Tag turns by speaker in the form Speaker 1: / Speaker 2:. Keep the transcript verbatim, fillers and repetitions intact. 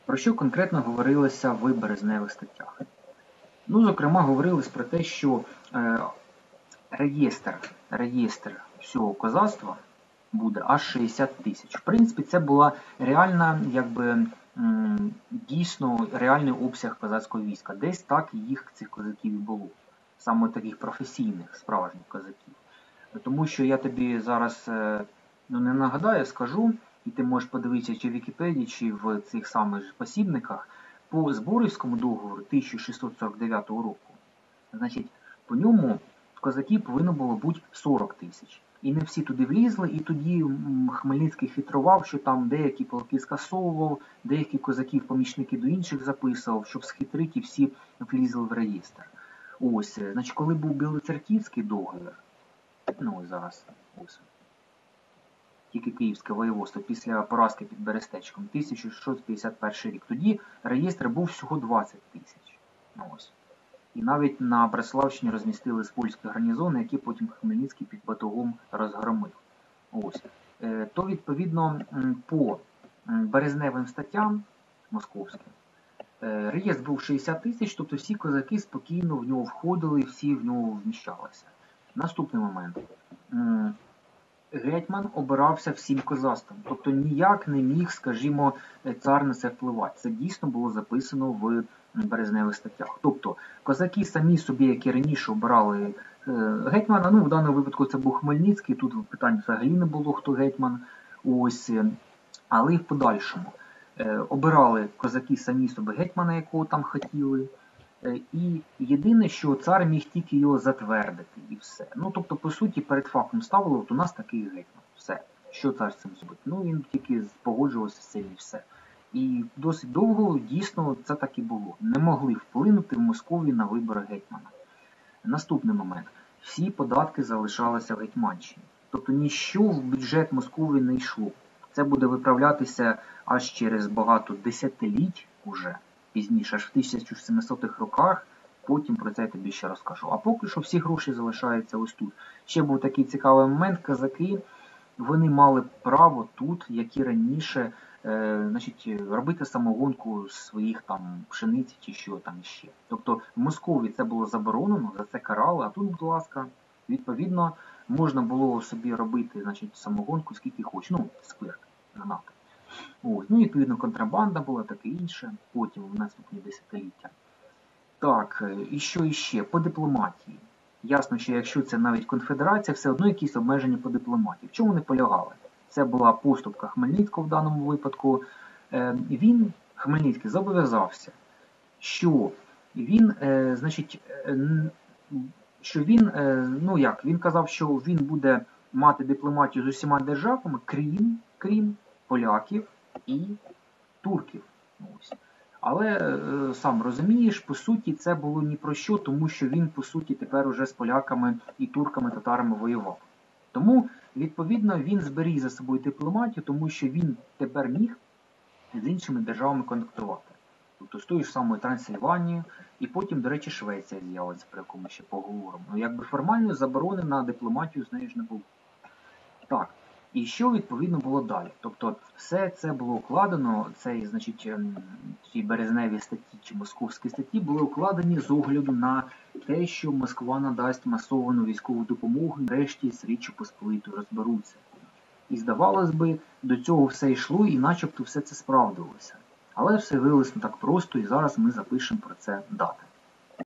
Speaker 1: Про що конкретно говорилося в березневих статтях? Ну, зокрема, говорилось про те, що е, реєстр, реєстр всього козацтва буде аж шістдесят тисяч. В принципі, це була реальна, якби, м, дійсно реальний обсяг козацького війська. Десь так їх, цих козаків, і було. Саме таких професійних, справжніх козаків. Тому що я тобі зараз е, ну, не нагадаю, скажу, і ти можеш подивитися чи в Вікіпедії, чи в цих самих посібниках, по Зборівському договору тисяча шістсот сорок дев'ятого року, значить, по ньому козаків повинно було бути сорок тисяч. І не всі туди влізли, і тоді Хмельницький хитрував, що там деякі полки скасовував, деякі козаків помічники до інших записував, щоб схитрити, і всі влізли в реєстр. Ось, значить, коли був Білоцерківський договір, ну ось зараз, ось, тільки Київське воєводство після поразки під Берестечком, тисяча шістсот п'ятдесят перший рік. Тоді реєстр був всього двадцять тисяч. Ось. І навіть на Бреславщині розмістили польські гарнізони, які потім Хмельницький під Батогом розгромив. Ось. То, відповідно, по березневим статтям московським, реєстр був шістдесят тисяч, тобто всі козаки спокійно в нього входили, всі в нього вміщалися. Наступний момент. Гетьман обирався всім козацтвом, тобто ніяк не міг, скажімо, цар на це впливати. Це дійсно було записано в березневих статтях. Тобто козаки самі собі, які раніше обирали гетьмана, ну в даному випадку це був Хмельницький, тут питань взагалі не було, хто гетьман, ось, але і в подальшому обирали козаки самі собі гетьмана, якого там хотіли. І єдине, що цар міг тільки його затвердити, і все. Ну, тобто, по суті, перед фактом ставили, от у нас такий гетьман, все. Що цар з цим зробить? Ну, він тільки погоджувався з цим і все. І досить довго, дійсно, це так і було. Не могли вплинути в Московії на вибори гетьмана. Наступний момент. Всі податки залишалися в Гетьманщині. Тобто, ніщо в бюджет Московії не йшло. Це буде виправлятися аж через багато десятиліть уже. Пізніше, аж в тисяча сімсотих роках, потім про це я тобі ще розкажу. А поки що всі гроші залишаються ось тут. Ще був такий цікавий момент, козаки, вони мали право тут, як і раніше, е, значить, робити самогонку з своїх там пшениці чи що там ще. Тобто в Московії це було заборонено, за це карали, а тут, будь ласка, відповідно, можна було собі робити, значить, самогонку скільки хоч, ну, спирт, гранати. Ось, ну, відповідно, контрабанда була, таке інше, потім в наступні десятиліття. Так, і що іще? По дипломатії. Ясно, що якщо це навіть конфедерація, все одно якісь обмеження по дипломатії. В чому вони полягали? Це була поступка Хмельницького в даному випадку. Він, Хмельницький, зобов'язався, що він, значить, що він, ну як, він казав, що він буде мати дипломатію з усіма державами, крім, крім поляків і турків. Ось. Але, е, сам розумієш, по суті, це було ні про що, тому що він, по суті, тепер уже з поляками і турками, татарами воював. Тому, відповідно, він зберіг за собою дипломатію, тому що він тепер міг з іншими державами контактувати. Тобто з тою ж самою Трансильванією, і потім, до речі, Швеція з'явилася, про яку ми ще поговоримо. Ну, якби формально заборони на дипломатію з нею ж не було. Так. І що, відповідно, було далі? Тобто, все це було укладено, цей, значить, ці березневі статті чи московські статті були укладені з огляду на те, що Москва надасть масовану військову допомогу, нарешті з Річчю Посполитою розберуться. І, здавалось би, до цього все йшло і начебто все це справдилося. Але все виявилося не так просто, і зараз ми запишемо про це дати.